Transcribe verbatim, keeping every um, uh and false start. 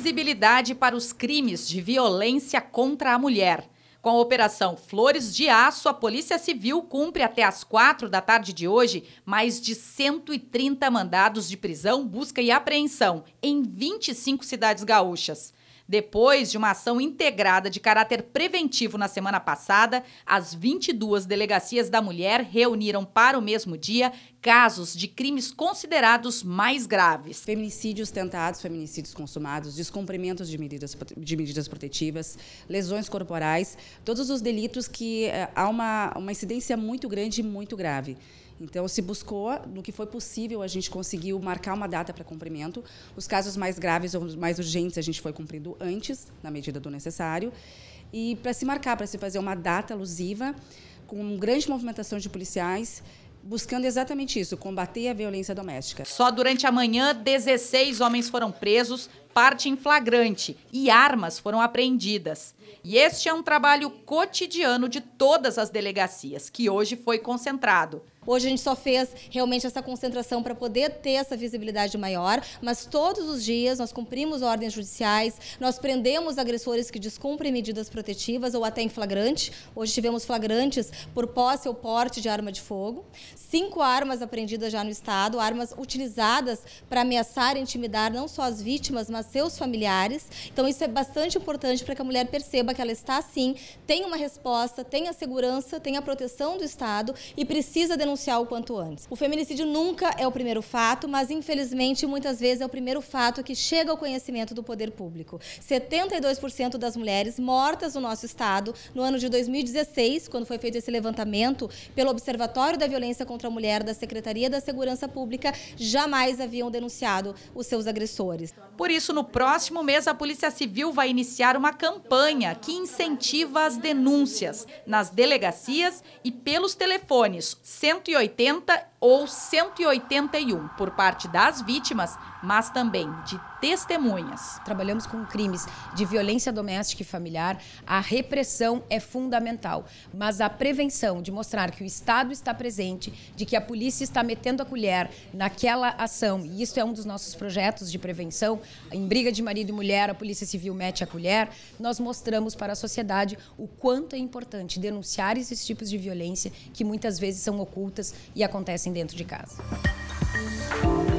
visibilidade para os crimes de violência contra a mulher. Com a Operação Flores de Aço, a Polícia Civil cumpre até às quatro da tarde de hoje mais de cento e trinta mandados de prisão, busca e apreensão em vinte e cinco cidades gaúchas. Depois de uma ação integrada de caráter preventivo na semana passada, as vinte e duas delegacias da mulher reuniram para o mesmo dia casos de crimes considerados mais graves. Feminicídios tentados, feminicídios consumados, descumprimentos de medidas, de medidas protetivas, lesões corporais, todos os delitos que eh, há uma, uma incidência muito grande e muito grave. Então, se buscou, no que foi possível, a gente conseguiu marcar uma data para cumprimento. Os casos mais graves ou mais urgentes a gente foi cumprindo antes, na medida do necessário. E para se marcar, para se fazer uma data alusiva, com grande movimentação de policiais, buscando exatamente isso, combater a violência doméstica. Só durante a manhã, dezesseis homens foram presos, parte em flagrante, e armas foram apreendidas. E este é um trabalho cotidiano de todas as delegacias, que hoje foi concentrado. Hoje a gente só fez realmente essa concentração para poder ter essa visibilidade maior, mas todos os dias nós cumprimos ordens judiciais, nós prendemos agressores que descumprem medidas protetivas ou até em flagrante. Hoje tivemos flagrantes por posse ou porte de arma de fogo. Cinco armas apreendidas já no estado, armas utilizadas para ameaçar e intimidar não só as vítimas, mas seus familiares. Então isso é bastante importante para que a mulher perceba que ela está, sim, tem uma resposta, tem a segurança, tem a proteção do Estado e precisa denunciar o quanto antes. O feminicídio nunca é o primeiro fato, mas infelizmente muitas vezes é o primeiro fato que chega ao conhecimento do poder público. setenta e dois por cento das mulheres mortas no nosso estado no ano de dois mil e dezesseis, quando foi feito esse levantamento pelo Observatório da Violência contra a Mulher da Secretaria da Segurança Pública, jamais haviam denunciado os seus agressores. Por isso, no próximo mês, a Polícia Civil vai iniciar uma campanha que incentiva as denúncias nas delegacias e pelos telefones cento e oitenta ou cento e oitenta e um por parte das vítimas, mas também de testemunhas. Trabalhamos com crimes de violência doméstica e familiar, a repressão é fundamental, mas a prevenção de mostrar que o Estado está presente, de que a polícia está metendo a colher naquela ação, e isso é um dos nossos projetos de prevenção, em briga de marido e mulher, a Polícia Civil mete a colher, nós mostramos para a sociedade o quanto é importante denunciar esses tipos de violência que muitas vezes são ocultas e acontecem dentro de casa.